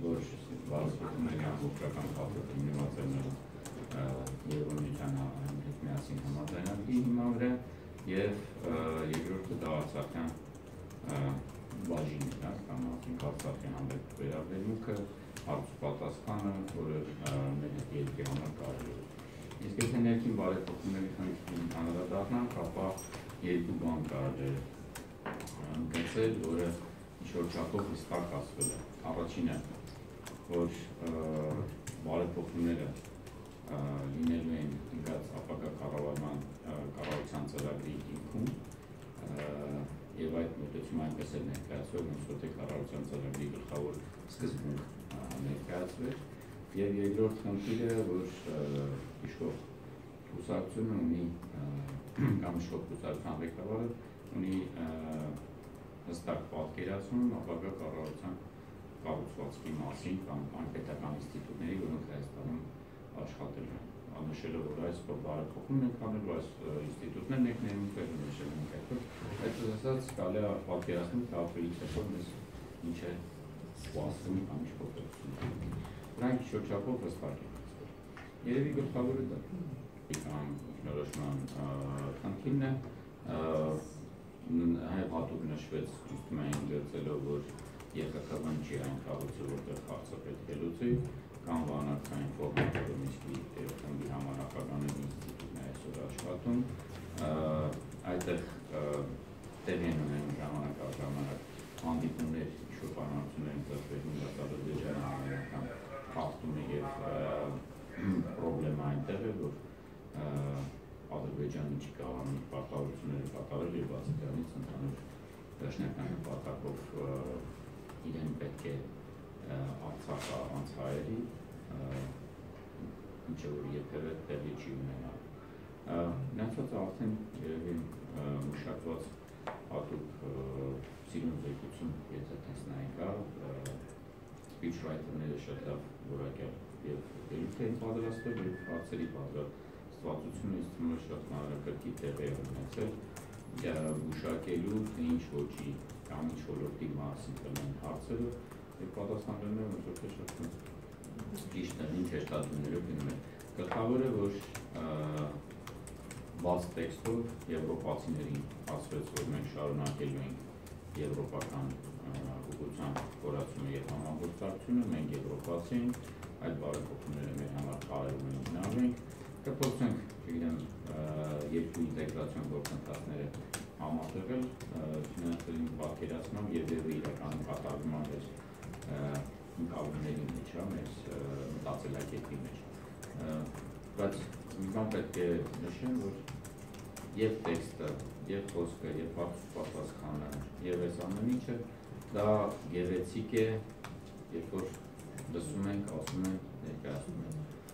որ բարձրացումների ամբողջական կապը հիմնված են Եվրոմիջան հետ միասին համաձայնագրի հիման վրա եւ երկրորդը դա Արցախյան բաժինն է կամ ասենք Արցախյան հանդեպ վերաբերմունքը հարցուպատասխանը, որը մեր երկրի համար կարելի է։ Իսկ եթե ներքին բարեփոխումների խնդրին անդրադառնանք, ապա երկու բան կարելի է ընդգծել, որը ինչ-որ չափով հստակ ասվել է։ Առաջինը, որ բարեփոխումները լինելու են ինքնած ապագա կառավարության ծրագրի հիմքում եւ այդ մոտեցումը այնպես է ներկայացվել, ոնց որ թե կառավարության ծրագրի գլխավոր սկզբունք ներկայացվել եւ երկրորդ խնդիրը, որ իշխող կուսակցությունը ունի կամ իշխող կուսակցության ղեկավարը ունի հստակ պատկերացում ապագա կառավարության կառուցվածքի մասին կամ անպետական ինստիտուտների, որոնք Հայաստանում աշխատել են, նշելով, որ այս բարեփոխումն ենք անելու, այս ինստիտուտներն ենք ներմուծել, նշել ենք այդպես ասած, կարելի է պատկերացնել, թե ապրիլից հետո մեզ ինչ է սպասվում կամ ինչ փոփոխություն։ Դրանք ինչ-որ չափով հստակ են ասել։ Երևի գլխավորը դա կամ նորոշման խնդիրն է, հատուկ նշվեց ուսումնային գործելով, որ ԵԽԿՎ-ն չի այն կառույցը, որտեղ հարցը պետք է լուծի, կամ վանական ֆորմատը միսկի խմբի համար նախագահների ինստիտուտն է այսօր աշխատում, այդտեղ տեղի են ունենում ժամանակ առ ժամանակ հանդիպումներ, ինչ-որ պայմանություններ ընտրվելու Ադրբեջանի կամ խախտում է եւ պրոբլեմը այնտեղ է, որ Ադրբեջանը չի կարողանում իր պարտավորությունները կատարել եւ բացի դրանից ընդհանուր դաշնական նպատակով իրեն պետք է Արցախը անցահայերի, ինչը որ երբևէ տեղի չի ունենալ։ Մնացածը արդեն երևի մշակված հատուկ սիրուն զեկուցում, եթե տես նայենք, speechwriter-ները շատ լավ որակյալ եւ ելույթ են պատրաստել եւ հարցերի պատրաստվածությունը ինձ թվում է շատ մանրակրկիտ տեղի է ունեցել գուշակելու թե ինչ ոչի կամ ինչ ոլորտի մասին կլինեն հարցերը եւ պատասխաններն ոնց որ շատ ճիշտ են, ինչ հեշտադրումներով գնում են։ Գլխավորը, որ բաց տեքստով եվրոպացիներին ասվեց, որ մենք շարունակելու ենք եվրոպական ուղղության խորացումը եւ համագործակցությունը, մենք եվրոպացի ենք, այդ բարեփոխումները մեր համար կարևոր են գնալու կփորձենք, չգիտեմ, երկու ինտեգրացիոն գործընթացները համատեղել, ֆինանսային պատկերացմամբ եւ իրականում կատարվում է ընկալումների մեջ, մեր մտածելակերպի մեջ։ Բայց մի բան պետք է նշեմ, որ եւ տեքստը, եւ խոսքը, եւ պատասխանը, եւ այս ամեն ինչը դա գեղեցիկ է, երբ որ լսում ենք, ասում ենք, ներկայացնում ենք